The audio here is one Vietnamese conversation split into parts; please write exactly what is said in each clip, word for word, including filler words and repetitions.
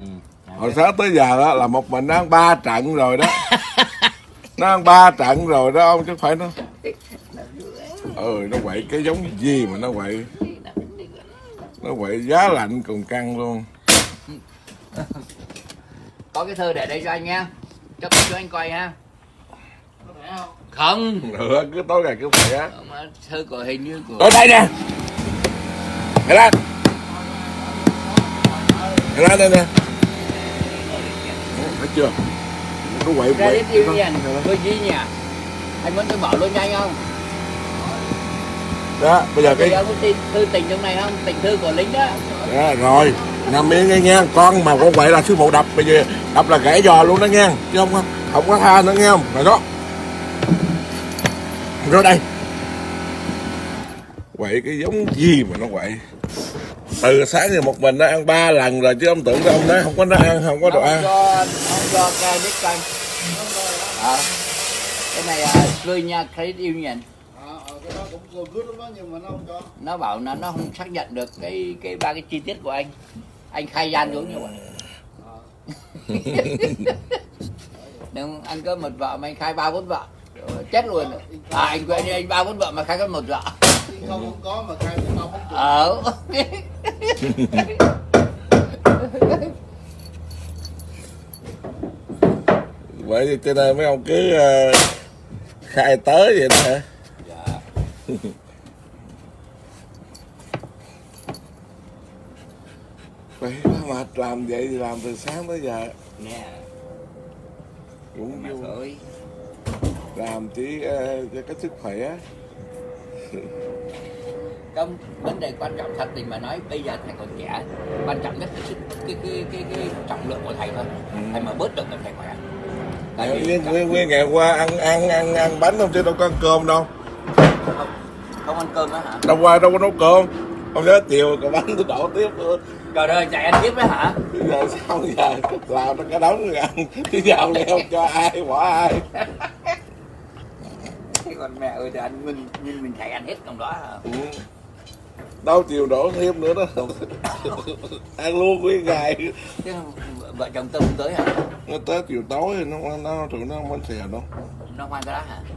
Ừ. Hồi sáng tới giờ đó là một mình nó ăn ba trận rồi đó. Nó ăn ba trận rồi đó ông, chứ không phải nó. Ừ, nó quậy cái giống gì mà nó quậy. Nó quậy giá lạnh còn căng luôn. Có cái thơ để đây cho anh nha, cho cho anh coi ha. Không. Ừ, cứ tối ngày cứ phải á. Thơ của hình như của. Ở đây nè. Cái đó. Cái đó đây nè. Thấy chưa? Nó quậy Ra quậy. đến yêu nhỉ, tôi gì nhỉ? Anh muốn tôi bỏ luôn cho anh không? Đó, bây giờ cái ông có tin thư tình trong này không? Tình thư của lính đó. Đó, rồi, nằm yên nghe nghe, con mà con quậy là sư phụ đập, bây giờ đập là gãy giò luôn đó nghe, chứ không không có tha nữa nghe không? Rồi đó. Rồi đây. Quậy cái giống gì mà nó quậy. Từ sáng giờ một mình nó ăn ba lần rồi, chứ ông tưởng cái ông nói không có nó ăn, không có đồ ăn. Không cho cái biết canh. À, cái này là Kenya Credit Union. Cái đó cũng good lắm đó, nhưng mà nó không cho. Nó bảo là nó không xác nhận được cái cái ba cái chi tiết của anh. Anh khai gian giống như vậy. Nếu anh có một vợ mà anh khai ba bốn vợ, chết luôn. À, anh quên đi, anh ba bốn vợ mà khai có một vợ. Không không có mà khai cũng không. Ờ. Vậy thì cho nên mấy ông cứ uh, khai tới vậy đó hả? Dạ. Vậy quá mệt, làm vậy thì làm từ sáng tới giờ. Nè. Cũng Mà vui. thôi. Làm chỉ uh, cho cái sức khỏe. Không, vấn đề quan trọng thật tình mà nói, bây giờ thầy còn trẻ, quan trọng nhất là cái cái cái cái, cái trọng lượng của thầy thôi. Ừ. Thầy mà bớt được là thầy khỏe. Tại vì nguyên nguyên ngày qua ăn ăn ăn ăn bánh không, chứ đâu có ăn cơm đâu. Không, không ăn cơm đó hả? Đâu qua đâu có nấu cơm. Không nhớ chiều còn bánh tôi đổ tiếp nữa. Trời ơi, chạy ăn tiếp đó hả? Bây giờ sao giờ làm nó cả đống rồi ăn. Bây giờ leo cho ai bỏ ai. Còn mẹ ơi thì anh mình mình mình chạy ăn hết trong đó hả? Ừ. Đâu chiều đổ thêm nữa đó. Ăn luôn nguyên ngày. Chứ vợ chồng tôi không tới hả? Nó tới chiều tối thì nó nó tụi nó không bánh xèo đâu. Nó khoan cái đó hả?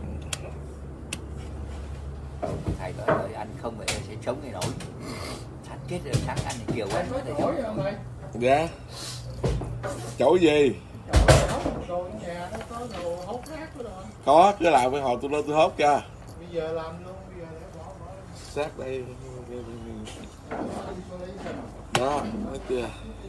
Thầy nói rồi anh không phải sẽ sống cái nổi. Sẵn chết rồi, sáng ăn thì chiều ăn thì sống. Dạ. Chỗ gì? Có, cứ làm với hồi tôi lên tôi hốt cho. Bây giờ làm luôn, bây giờ để bỏ bỏ. Sát đây. Đó, thấy chưa?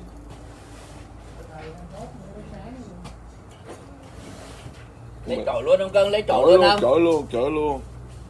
Lấy chổi luôn không Cân? Lấy chổi luôn không? Chổi luôn, chổi luôn.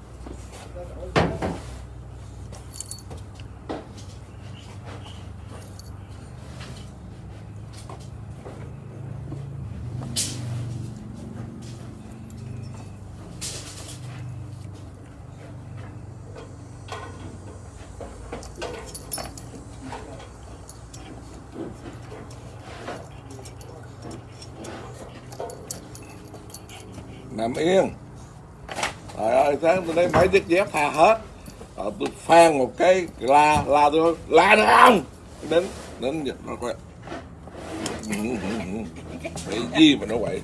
Nằm yên. Trời ơi, sáng tôi lấy mấy chiếc dép tha hết. Rồi tôi phan một cái la, la tôi la nữa không? Đến, đến giật nó quay. Cái gì mà nó quậy.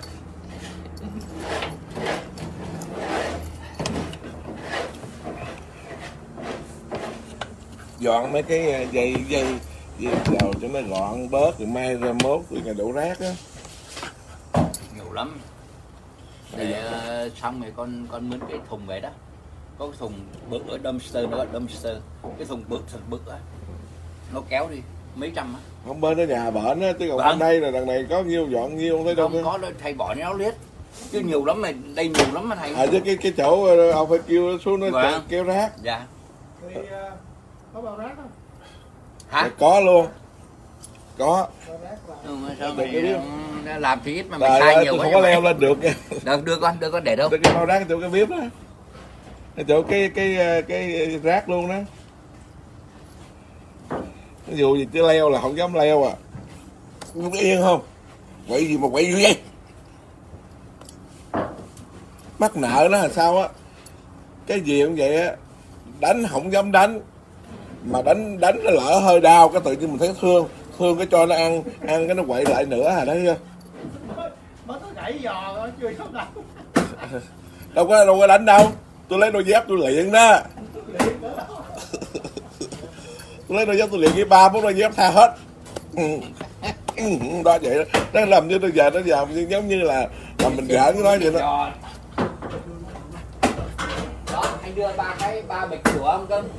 Dọn mấy cái dây dây dây dầu cho nó gọn bớt, rồi mai ra mốt rồi ngày đổ rác á. Nhiều lắm. Để uh, xong rồi con con mướn cái thùng về đó. Có cái thùng bự ở dumpster, nó gọi dumpster. Cái thùng bự thật bự á. Nó kéo đi mấy trăm á. Không bên ở nhà bệnh á, chứ còn Vâng. bên đây là đằng này có nhiêu dọn nhiêu thấy đâu. Không có đâu, thầy bỏ nó liết. Chứ nhiều lắm mà, đây nhiều lắm mà thầy. À chứ cái cái chỗ ông phải kêu xuống nó Vâng. kéo rác. Dạ. Thì có bao rác không? Hả? Có luôn. Có. Bao rác là Ừ, mà sao Được mày cái biết. um, làm thì ít mà mày Trời sai ơi, nhiều tôi quá. không có leo lên được nha. Đâu, đưa con, đưa con để đâu? Đưa cái bao rác chỗ cái bếp đó. Cái chỗ cái cái cái, cái rác luôn đó. Ví dụ gì chứ leo là không dám leo à. Không yên không? Quậy gì mà quậy dữ vậy? Mắc nợ đó là sao á? Cái gì cũng vậy á. Đánh không dám đánh. Mà đánh đánh nó lỡ hơi đau cái tự nhiên mình thấy thương. Phương cái cho nó ăn ăn cái nó quậy lại nữa à đấy chưa? Mới có gãy giò thôi chưa xong đâu. Đâu có đâu có đánh đâu, tôi lấy đôi dép tôi luyện đó. Tôi lấy đôi dép tôi luyện với ba bốn đôi dép tha hết. Đó vậy đó, nó làm như tôi giờ nó giờ giống như là là mình giỡn với nó vậy đó. Đó, anh đưa ba cái ba bịch của ông cưng.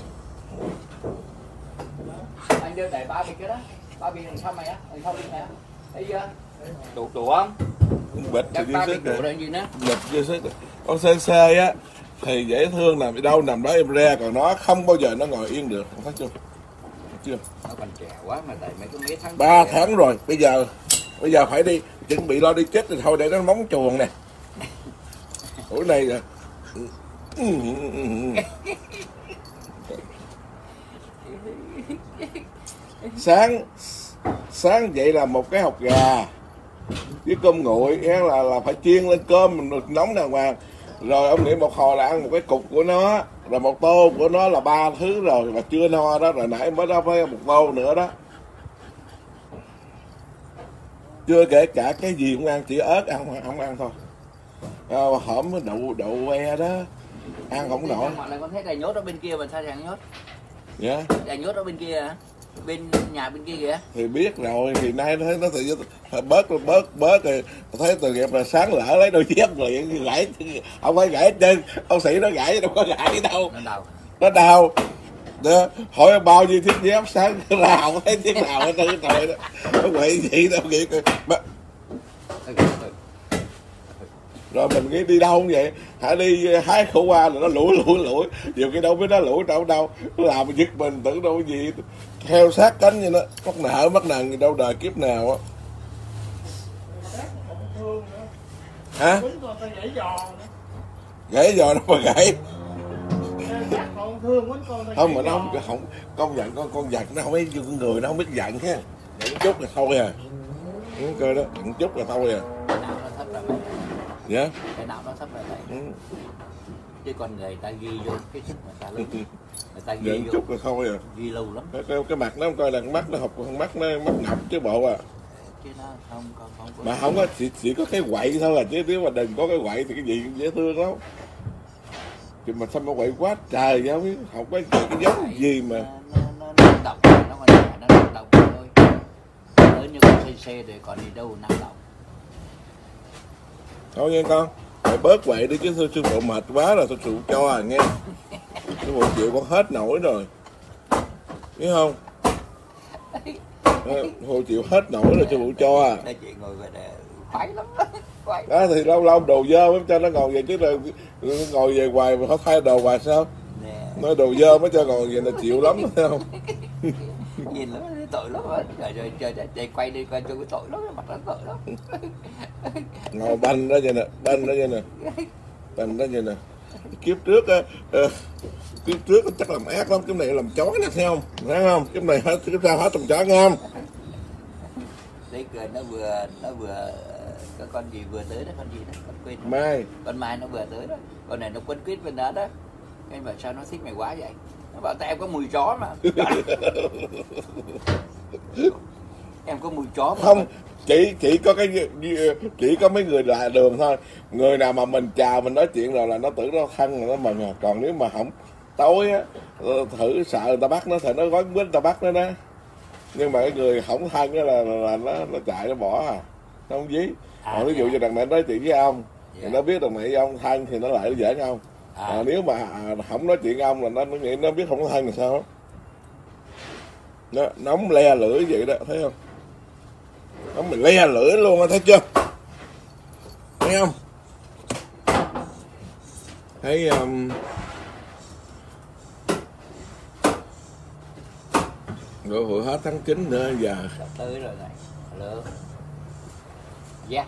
Anh đưa để ba bịch cái đó, ba bịch đằng sau mày á, đằng sau bịch này á, thấy chưa? Đủ đủ không? Bịch thì Chắc dư ba sức bịch đủ rồi, rồi gì nữa? bịch dư sức rồi. Con xê xê á thì dễ thương, nằm ở đâu nằm đó em ra, còn nó không bao giờ nó ngồi yên được, thấy chưa? Thấy chưa? Nó còn trẻ quá mà tại mấy cái mấy tháng. Ba tháng rồi, bây giờ bây giờ phải đi chuẩn bị lo đi chết rồi thôi để nó móng chuồng nè. Ủa này rồi. sáng sáng dậy là một cái hột gà với cơm nguội là là phải chiên lên cơm mình nóng đàng hoàng, rồi ông nghĩ một hồi là ăn một cái cục của nó, rồi một tô của nó là ba thứ rồi mà chưa no đó, rồi nãy mới đó phải một tô nữa đó, chưa kể cả cái gì cũng ăn, chỉ ớt ăn không, không ăn thôi. À, hổm đậu đậu que đó ăn không nổi. Mọi người con thấy thầy nhốt ở bên kia mà sao thầy nhốt? Dạ. Thầy nhốt ở bên kia hả? Bên nhà bên kia kìa. Thì biết rồi, thì nay nó thấy nó thì bớt bớt bớt rồi, thấy tội nghiệp là sáng lỡ lấy đôi dép liền gãy, ông phải gãy chân, ông sĩ nó gãy đâu có gãy đâu. Nó đau. Nó đau. Đó, hỏi bao nhiêu chiếc dép sáng ra không thấy chiếc nào hết trơn trời đó. Nó quậy gì đâu vậy. Rồi mình nghĩ đi đâu cũng vậy, hãy đi hái khổ qua là nó lủi lủi lủi, nhiều cái đâu biết nó lủi đâu đâu, nó làm giật mình tưởng đâu cái gì, theo sát cánh như nó mắc nợ mắc nần gì đâu đời kiếp nào á. Hả? Gãy giò nó mà gãy. Không mà nó không, không công nhận con con vật nó không biết như con người, nó không biết giận ha, giận chút là thôi à, cái cơ đó giận chút là thôi à. Dạ. Cái nào nó thấp là vậy. Ừ. Chứ còn người ta ghi vô cái sức mà ta lớn. Người ta ghi vô chút là thôi à. Ghi lâu lắm. Cái, cái, cái mặt nó không coi là mắt nó học con mắt nó mắt ngọc chứ bộ à. Chứ nó không không không có. Mà không có chỉ, chỉ có cái quậy thôi à, chứ nếu mà đừng có cái quậy thì cái gì cũng dễ thương lắm. Thì mà sao mà quậy quá trời vậy, không biết không có cái giống gì mà. Nó nó nó độc, nó còn trẻ nó độc thôi. Lớn như con xê xê thì còn đi đâu năng động. Thôi nha con, phải bớt vậy đi chứ sư phụ mệt quá rồi, sư phụ cho à nghe. Sư phụ chịu con hết nổi rồi, biết không? Sư phụ chịu hết nổi rồi, sư phụ cho à. Đây chị ngồi về để khoái lắm, khoái. Đó thì lâu lâu đồ dơ mới cho nó ngồi về chứ rồi ngồi về hoài mà không thay đồ hoài sao? Nè. Nói đồ dơ mới cho ngồi về là chịu lắm thấy không? Nhìn lắm tội lắm rồi rồi trời trời quay đi quay cho cái tội lắm, mặt nó tội lắm. Ngồi banh đó vậy nè, banh đó vậy nè, banh đó vậy nè. Kiếp trước á, uh, kiếp trước chắc làm ác lắm, cái này làm chó nè thấy không, thấy không? Cái này hết, cái sao hết trồng chó ngon. Đấy cười nó vừa nó vừa cái con gì vừa tới đó, con gì đó con quên. Mai. Con Mai nó vừa tới đó, con này nó quấn quýt bên đó đó. Em bảo sao nó thích mày quá vậy? Nó bảo tại em có mùi chó mà. Em có mùi chó mà. Không, chỉ chỉ có cái chỉ có mấy người lạ đường thôi. Người nào mà mình chào mình nói chuyện rồi là nó tưởng nó thân là nó mừng à. Còn nếu mà không tối á, thử sợ người ta bắt nó thì nó gói quýt người ta bắt nó đó. Nhưng mà cái người không thân á là, là, là nó nó chạy nó bỏ à, nó không dí. À, còn ví dụ như đằng này nói chuyện với ông, dạ. Thì nó biết đằng này với ông thân thì nó lại nó dễ không. À. À, nếu mà không nói chuyện với ông là nó nó nghĩ nó biết không có thân là sao. Nó nóng le lưỡi vậy đó, thấy không? Nó mình le lưỡi luôn, thấy chưa? Thấy không? Thấy um... rồi vừa hết tháng chín nữa giờ. Sắp tới rồi này. Hello. Yeah.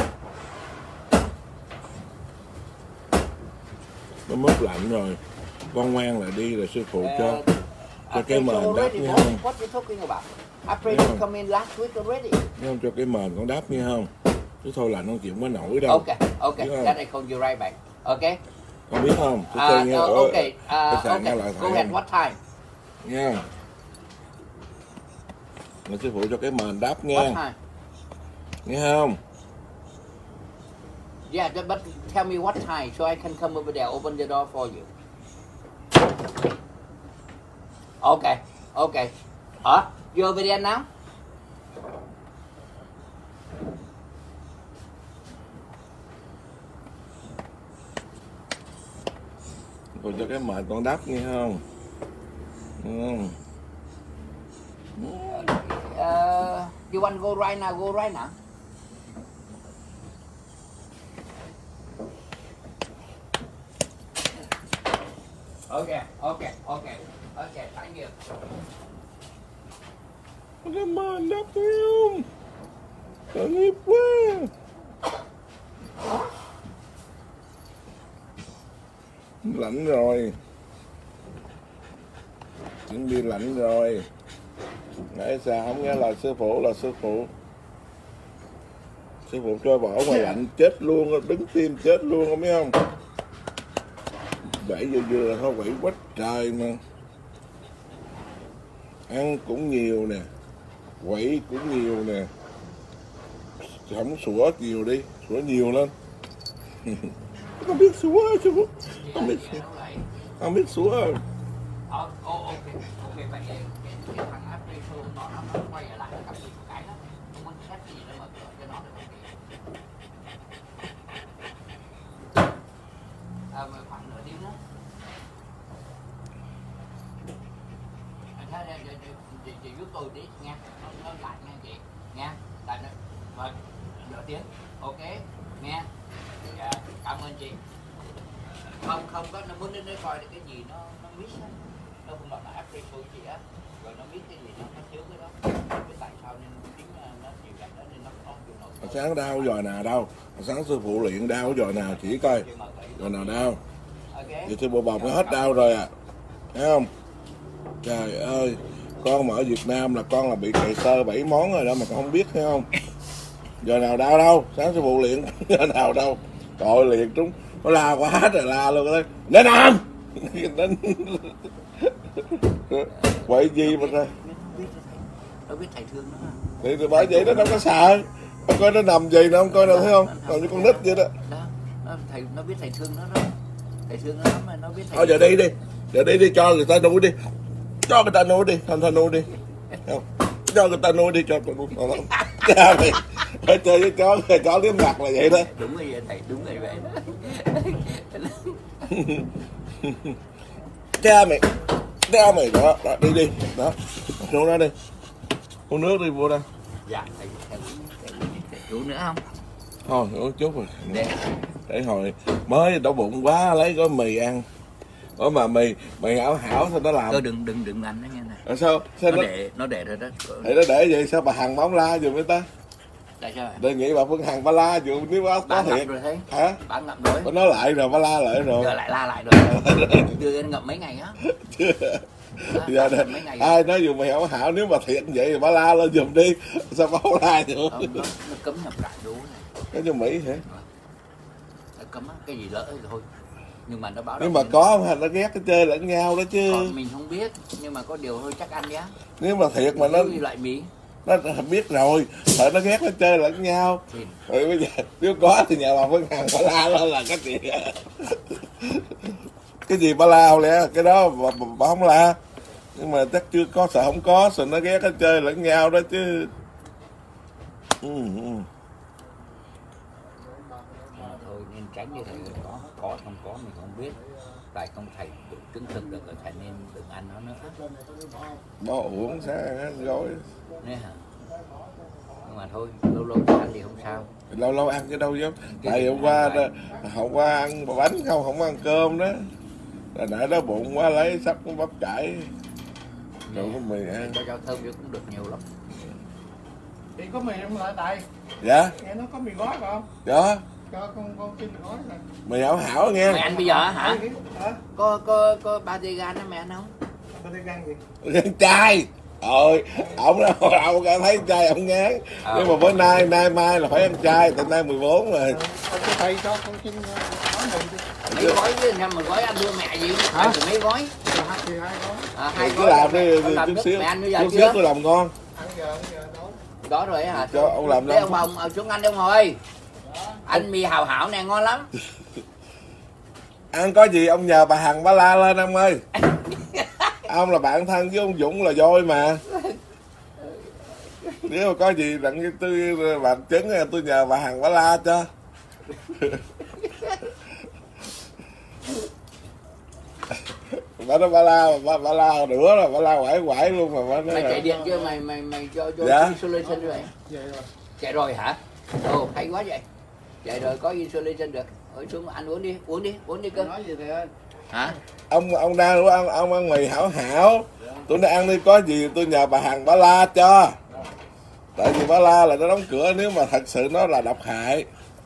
Nó mất lạnh rồi. Con ngoan lại đi rồi sư phụ uh, cho cho cái mền đáp nha không? What you talking about? I prayed to come in last week already. Không cho cái mền con đáp nha không? Chứ thôi là nó chịu quá nổi đâu. Okay, okay. That I call you right back. Okay. Con biết không? Uh, uh, okay. Uh, okay. Go ahead. What time? Nha. Mà sư phụ cho cái mền đắp nghe. What time? Nghe không? Yeah, but tell me what time so I can come over there, open the door for you. Okay, okay. Huh? You over there now? Rồi cho cái mền con đắp nghe không? Nghe không? Uh, you want to go right now? Go right now. Okay, okay, okay, okay. Thank you. Cái mền đắp nghe không? Tội nghiệp quá. Lạnh rồi. Chuẩn bị lạnh rồi. Nãy sao không nghe lời sư phụ là sư phụ. Sư phụ cho bỏ ngoài lạnh chết luôn, đứng tim chết luôn không biết không? Bảy giờ vừa thôi quậy quá trời mà. Ăn cũng nhiều nè, quậy cũng nhiều nè. Không sủa nhiều đi, sủa nhiều lên. Không biết sủa sư phụ. Không biết sủa. Không biết sủa. Oh, oh, okay, okay. Vậy cái cái thằng Afriso nó nó quay lại nó cầm một cái đó, không muốn xét gì nữa mà cho nó được cái. À, khoảng nửa tiếng nữa. Thế chị, chị, chị giúp tôi tí nha, nó, nó lại nha chị, nha, lại nữa, rồi, nửa tiếng, ok, nha, dạ, cảm ơn chị. Không, không có, nó muốn đến đây coi được cái gì nó, nó miss á, nó không bảo là Afriso chị á, rồi nó biết cái gì nó, nó thiếu cái đó, cái tại sao nên chính nó chịu gặp đó nên nó không chịu nổi. Sáng đau giò nào đâu, sáng sư phụ luyện đau giò nào chỉ coi, giò nào đau. Thì sư phụ bọc nó hết đau rồi à, thấy không? Trời ơi, con mà ở Việt Nam là con là bị kẹt tơ bảy món rồi đó mà con không biết thấy không? Giờ nào đau đâu, sáng sư phụ luyện giờ nào đâu, tội liền trúng, nó la quá trời la luôn đấy, nên làm, nên quậy gì mà ra? Nó biết thầy thương nó. Thì, thì bởi vậy nó đâu có sợ, không coi nó nằm gì đâu, không coi đâu thấy không? Còn như con nít vậy đó. Đó, nó thầy nó biết thầy thương nó đó, thầy thương nó lắm mà nó biết thầy. Thôi giờ đi đi, giờ đi đi cho người ta nuôi đi. Cho người ta nuôi đi, thành ta nuôi đi. Không? Cho người ta nuôi đi, cho người ta nuôi. Cha mày, phải chơi với chó, chó liếm mặt là vậy đó. Đúng rồi vậy thầy, đúng rồi vậy đó. Cha mày, cha mày, đó, đó đi đi, đó. Xuống đó đi. Uống nước đi, vô đây. Dạ, thầy, thầy, thầy, thầy uống nữa không? Thôi, uống chút rồi. Để, Để hồi mới đau bụng quá, lấy gói mì ăn. Ủa mà mì, mì hảo hảo sao nó làm? Thôi đừng, đừng, đừng ăn nó nghe này. Rồi sao? Sao Nó, nó, để, nó để rồi đó. thì nó để vậy sao bà Hằng bóng la giùm người ta? Tại sao? Đề nghị bà Phương Hằng bà la dùm nếu có Bà thiệt. ngậm rồi thấy. Hả? Bà ngậm rồi. Bà nói lại rồi, bà la lại rồi. Giờ lại la lại rồi. Đưa ngậm mấy ngày á. Giờ này, ai nói dùng mày hảo hảo nếu mà thiệt vậy thì bà la lên giùm đi. Sao bà không la được? Nó, nó, nó cấm nhập lại đủ này. Cái cho Mỹ hả? Nó cấm á, cái gì lỡ thì thôi. Nhưng mà nó báo Nhưng mà có không hành nó ghét cái chơi lẫn nhau đó chứ. Còn mình không biết, nhưng mà có điều thôi chắc ăn nhá. Nếu mà thiệt mà nó loại Mỹ. nó biết rồi, sợ nó ghét nó chơi lẫn nhau. Thì... Rồi bây giờ nếu có thì nhà bà Phương Hằng bà la lên là cái gì? Cái gì bà la không lẽ cái đó bà, bà, bà không la. Nhưng mà chắc chưa có, sợ không có, sợ nó ghét nó chơi lẫn nhau đó chứ. Ừ, ừ. Thôi nên tránh như thầy có, có không có mình không biết. Tại không thầy chứng thực được rồi thầy nên đừng ăn nó nữa. Bỏ uống sáng gói. Nè hả? Nhưng mà thôi, lâu lâu ăn thì không sao. Lâu lâu ăn cái đâu chứ. Tại hôm qua đó, hôm qua ăn bánh không, không ăn cơm đó. Rồi nãy đó bụng quá lấy sắp con bắp cải. Rồi có mì ăn. Cho rau thơm vô cũng được nhiều lắm. Thì có mì không lại tại? Dạ. Nghe nó có mì gói phải không? Dạ. Cho con con xin mì gói này. Mì hảo hảo nghe. Mày ăn bây giờ hả? Hả? Có có có ba tê gan đó mày ăn không? Ba tê gan gì? Ăn chay. Ôi, ông đâu ông thấy chay ông ngán. À. Nhưng mà bữa nay nay mai là phải ăn chay, từ nay mười bốn rồi. Ờ, thầy cho con xin gói mì đi. Mấy gói với năm mà gói ăn đưa mẹ gì? Hả? Mấy gói? Thì hai gói. À, hai cứ gói. làm đi, Làm chút nước. xíu. Mày ăn bây giờ Chút chưa? xíu tôi làm ngon. Ăn giờ bây giờ đó. Đó rồi hả? Cho ông làm Để năm ông ông ông xuống anh ông ngồi. Anh mì hào hảo nè ngon lắm. ăn có gì ông nhờ bà Hằng bà la lên ông ơi. Ông là bạn thân với ông Dũng là voi mà. Nếu mà có gì đặng với tôi làm chứng tôi nhờ bà Hằng bà la cho. Bà nói bà la bà, bà la nữa rồi bà la quải quải luôn mà bà nói Mày là... chạy điện chưa mày mày mày cho cho Dạ. insulation vậy? Vậy rồi. Chạy rồi hả? Ồ hay quá vậy. Chạy rồi có insulation được. Ở xuống ăn uống đi, uống đi, uống đi cơ. Nói gì thì anh. Hả? Ông ông đang ông, ông ăn mì hảo hảo. Tôi nói ăn đi có gì tôi nhờ bà Hằng bà la cho. Tại vì bà la là nó đóng cửa nếu mà thật sự nó là độc hại.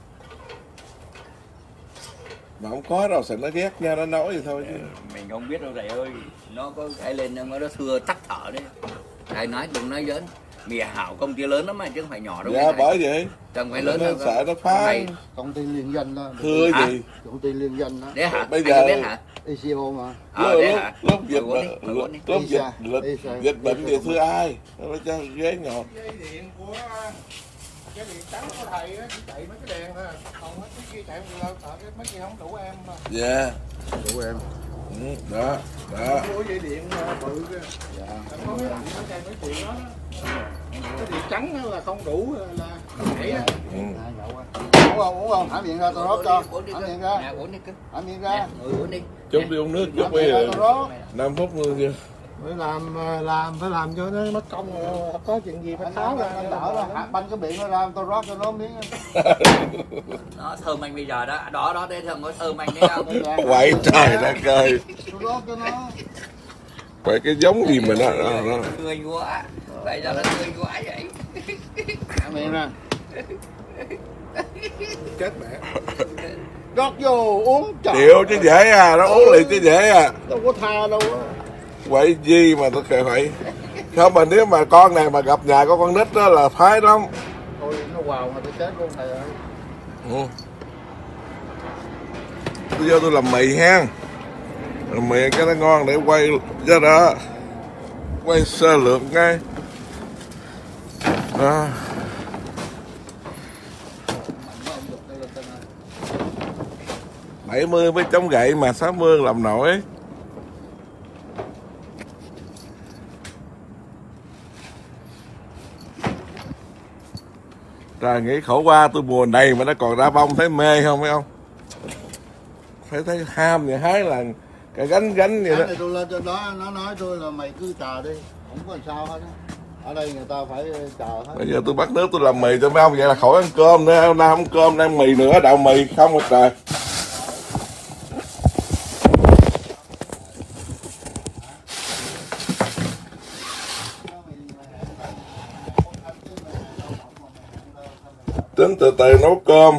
Mà không có đâu, sợ nó ghét nha, nó nói vậy thôi chứ. Mình không biết đâu thầy ơi. Nó có cái lên nó nó thưa tắt thở đấy. Thầy nói đừng nói lớn. Mì hảo công ty lớn lắm mà chứ không phải nhỏ đâu. Dạ bởi vậy. Chẳng phải lớn nó đâu. sợ nó phá. Mày... Công ty liên doanh đó. Thưa Hả? gì? Công ty liên doanh đó. Đấy hả? Bây Anh giờ- có biết hả? i xê o mà. Ờ, lúc, đấy lúc, hả? lúc dịch Mày uống đi, mày lúc, uống đi. lúc dịch Isa, lịch, Isa, dịch bệnh Isa. gì thưa ai? Nó cho ghế ngọt. Dây điện của cái điện trắng của thầy á, chỉ chạy mấy cái đèn thôi. Còn mấy cái kia chạy không được, sợ cái mấy kia không đủ em mà. Dạ. Đủ em. Ừ, đó, đó. Mua dây điện bự kìa. Dạ. Có mấy bạn nó chạy mấy chuyện đó. Cái điện trắng là không đủ là không nhảy á. Ừ. Uống không, uống không? Hả miệng ra tôi rót cho. Uống đi Hả cơ. miệng ra. Nè, uống đi cơ. Hả miệng Nè, ra. ngồi uống đi. Chút Nè. đi uống nước, Hả chút bây miệng ra giờ tôi rót. năm phút nữa kia. Phải làm làm phải làm cho nó mất công rồi, có chuyện gì phải tháo ra đỡ ra hạt banh cái miệng nó ra tôi rót cho nó miếng. Nó thơm anh bây giờ đó. Đó đó đây thơm có thơm anh đấy không? Quậy trời đất ơi. Tôi rót cho nó. Quậy cái giống gì mà nó, nó, nó. Người quá. Bây giờ nó người quá vậy. Hả miệng ra. Chết mẹ. Rót vô uống trời. Chịu chứ dễ à, nó uống liền chứ dễ à. Đâu có tha đâu á. Quậy gì mà tôi kêu vậy. Không mà nếu mà con này mà gặp nhà có con nít đó là phái lắm. Thôi nó vào mà tôi chết luôn thầy ơi. Ừ. Tôi vô tôi làm mì ha. Làm mì cái nó ngon để quay cho đó. Quay sơ lược ngay. Đó. bảy mươi mới chống gậy mà sáu mươi làm nổi. Trời nghĩ khổ qua tôi mùa này mà nó còn ra bông thấy mê không mấy ông? Phải thấy ham vậy hái là cái gánh gánh vậy đó. Cái này tôi lên trên đó nó nói tôi là mày cứ chờ đi, không có làm sao hết á. Ở đây người ta phải chờ hết. Bây giờ tôi bắt nước tôi làm mì cho mấy ông vậy là khỏi ăn cơm nữa, hôm nay không cơm ăn mì nữa, đậu mì không một trời. Tính từ từ nấu cơm.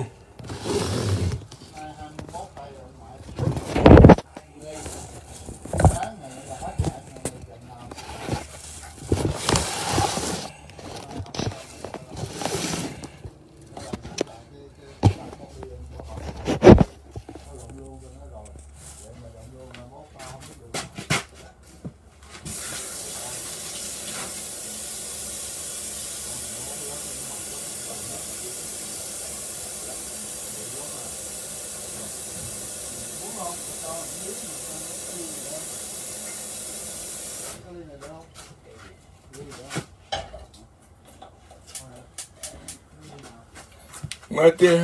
Nói chứ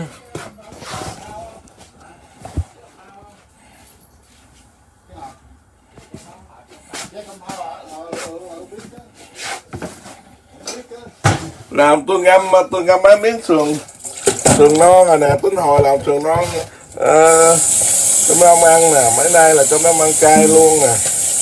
làm tôi ngâm tôi ngâm mấy miếng sườn sườn non rồi nè, tính hồi làm sườn non à, cho mấy ông ăn nè, mấy nay là cho mấy ông ăn cay luôn nè.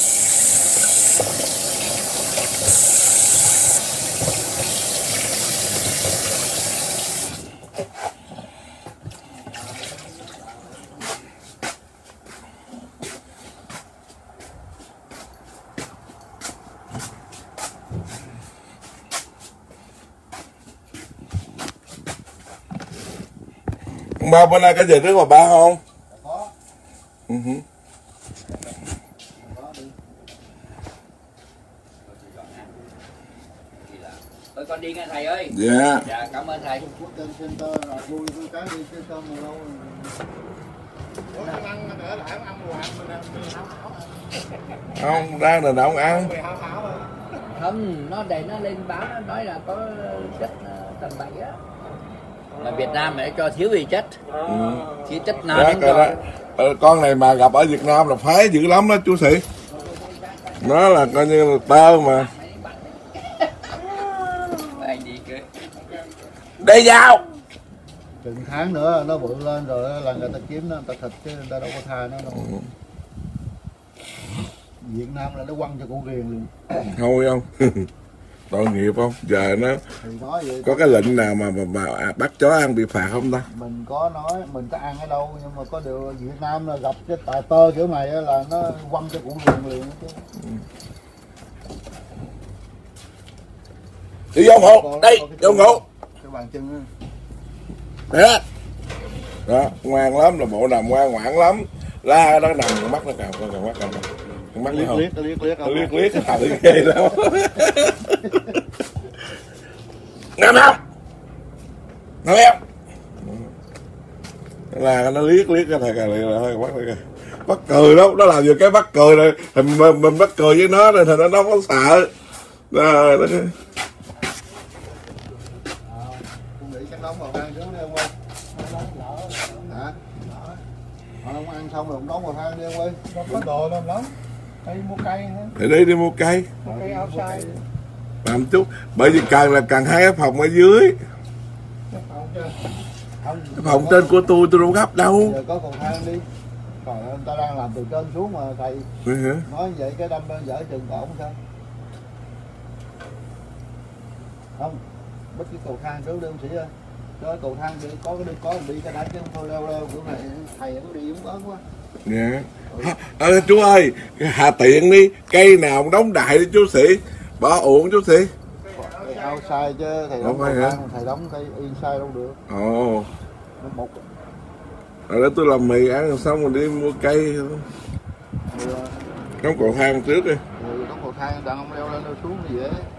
Ba bữa nay có về trước mà ba không? Có. Ừ. Có đi. con đi nghe thầy ơi. Dạ. Dạ cảm ơn thầy. Quốc trên center là vui vui cái đi chứ không mà lâu. Ủa ăn ăn nữa lại ăn ăn hoài mình mình háo háo. Không đang là đâu ăn. Háo háo rồi. Không, nó để nó lên báo nó nói là có chất tầm bậy á. Là Việt Nam để cho thiếu gì chất. Ừ. Thiếu chất nào Đó, đến đó. rồi. Ờ, con này mà gặp ở Việt Nam là phái dữ lắm đó chú Sĩ. Nó là coi như là tơ mà. Anh đi kìa. Đi vào. Chừng tháng nữa nó bự lên rồi là người ta kiếm nó, người ta thịt chứ người ta đâu có tha nó đâu. Ừ. Việt Nam là nó quăng cho cụ riềng liền. Thôi không? Tội nghiệp không? Giờ nó Thì nói vậy có cái lệnh nào mà, mà, mà à, bắt chó ăn bị phạt không ta? mình có nói mình có ăn ở đâu nhưng mà có điều Việt Nam là gặp cái tài tơ kiểu này là nó quăng cho cụ riềng liền chứ. Đi vô ngủ, đi, vô ngủ. Cái bàn chân á. Đó. Đó, ngoan lắm, là bộ nằm ngoan ngoãn lắm. La nó nằm, con mắt nó cào, con cào mắt cào. Con mắt nó Liếc không? liếc liếc liếc Nó liếc liếc cái thằng ghê lắm. Nằm không? Nằm không? Là nó liếc liếc cái thằng cào này là thôi bắt nó kìa. Bắt cười lắm, nó làm gì cái bắt cười rồi thì mình, mình bắt cười với nó rồi thì nó đâu có sợ. Đó, đó. Con nghĩ chắc đóng vào than trước đi ông ơi. Hả? Họ không ăn xong rồi ông đóng vào than đi ông ơi. Không có đồ đâu lắm. Đi mua cây hả? Thì đi đi mua cây. Mua cây outside. Làm chút, bởi vì cần là cần hai cái phòng ở dưới. Không, Cái phòng trên của tôi tôi đâu gấp đâu. giờ có cầu thang đi. Còn người ta đang làm từ trên xuống mà thầy Ừ hả? nói vậy cái đâm dở chừng ổn sao? Không, bắt cái cầu thang trước đi ông sĩ ơi. Đó cầu thang đi có cái đi có đi cái đá chứ không thôi leo leo kiểu này thầy nó đi cũng ớn quá. Dạ. À, chú ơi, hà tiện đi, cây nào cũng đóng đại đi chú Sĩ. Bỏ uổng chú Sĩ. Cây outside chứ thầy Không đóng phải cầu hả? thang thầy đóng cây inside đâu được. Ồ. Nó một Rồi đó tôi làm mì ăn rồi xong rồi đi mua cây. người, Đóng cầu thang trước đi. người đóng cầu thang đàn ông leo lên leo xuống như vậy.